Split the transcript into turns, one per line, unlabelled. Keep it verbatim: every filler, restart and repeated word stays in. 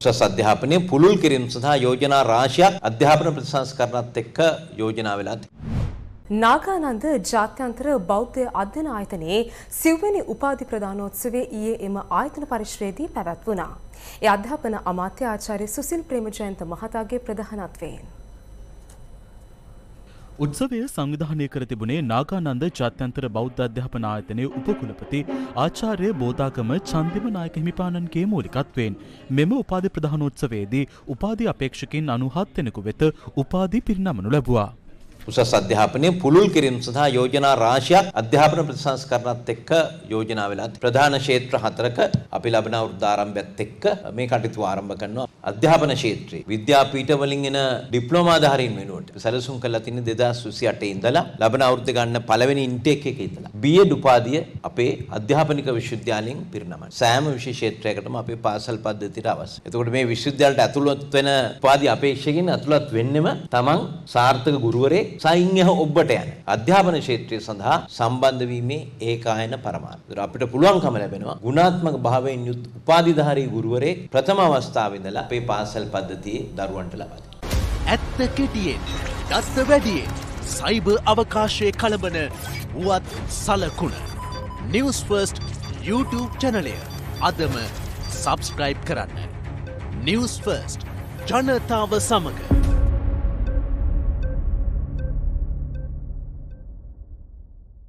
උසස් අධ්‍යාපනයේ පුළුල් කිරීම සඳහා යෝජනා රාශියක් අධ්‍යාපන ප්‍රතිසංස්කරණත් එක්ක යෝජනා වෙලා තිබෙනවා.
නාගානන්ද ජාත්‍යන්තර බෞද්ධ අධ්‍යයන ආයතනයේ සිව්වෙනි උපාධි ප්‍රදානෝත්සවයේ ඊයේ එම ආයතන පරිශ්‍රයේදී පැවැත්වුණා. ඒ අධ්‍යාපන අමාත්‍ය ආචාර්ය සුසිල් ප්‍රේමජයන්ත මහතාගේ ප්‍රධානත්වයෙන්
උත්සවය සංවිධානය කර තිබුණේ නාගානන්ද ජාත්‍යන්තර බෞද්ධ අධ්‍යාපන ආයතනයේ උපකුලපති ආචාර්ය බෝධාගම චන්දිම නායක හිමිපාණන්ගේ මූලිකත්වයෙන් මෙම උපාධි ප්‍රදානෝත්සවයේදී උපාධි අපේක්ෂකින් අනූහත් දෙනෙකු වෙත උපාධි පිරිනමනු ලැබුවා.
උසස් අධ්‍යාපනයේ පුළුල් කිරීම සඳහා යෝජනා රාශියක් අධ්‍යාපන ප්‍රතිසංස්කරණත් එක්ක යෝජනා වෙලා ප්‍රධාන ක්ෂේත්‍ර හතරක අපි ලබන අවුරුද්ද ආරම්භයත් එක්ක මේ කටයුතු ආරම්භ කරනවා. අධ්‍යාපන ක්ෂේත්‍රයේ විද්‍යාපීඨ වලින් එන ඩිප්ලෝමා ධාරීන් වෙනුවට සැලසුම් කරලා තියෙන දෙදාස් විසි අට ඉඳලා ලබන අවුරුද්ද ගන්න පළවෙනි ඉන්ටේක් එකේ ඉඳලා බී එඩ් උපාධිය අපේ අධ්‍යාපනික විශ්වවිද්‍යාලයෙන් පිරිනමන. සෑම විෂය ක්ෂේත්‍රයකටම අපේ පාසල් පද්ධතියට අවශ්‍ය. එතකොට මේ විශ්වවිද්‍යාලයට ඇතුළත් වෙන උපාධි අපේක්ෂකයන් ඇතුළත් වෙන්නෙම තමන් සාර්ථක ගුරුවරයෙක් සයින්යහ ඔබට යන අධ්‍යාපන ක්ෂේත්‍රය සඳහා සම්බන්ධ වීමේ ඒකායන පරමාර්ථය. අපිට පුළුවන්කම ලැබෙනවා ගුණාත්මක භාවයෙන් යුත් උපාධිධාරී ගුරුවරයෙක් ප්‍රථම අවස්ථාවේ ඉඳලා අපේ පාසල් පද්ධතියේ දරුවන්ට ලබා දෙනවා.
ඇත්ත කෙටියෙන්, දත්ත වැඩියෙන්, සයිබර් අවකාශයේ කලබන වුවත් සලකුණ. News First YouTube channelය අදම subscribe කරන්න. News First ජනතාව සමග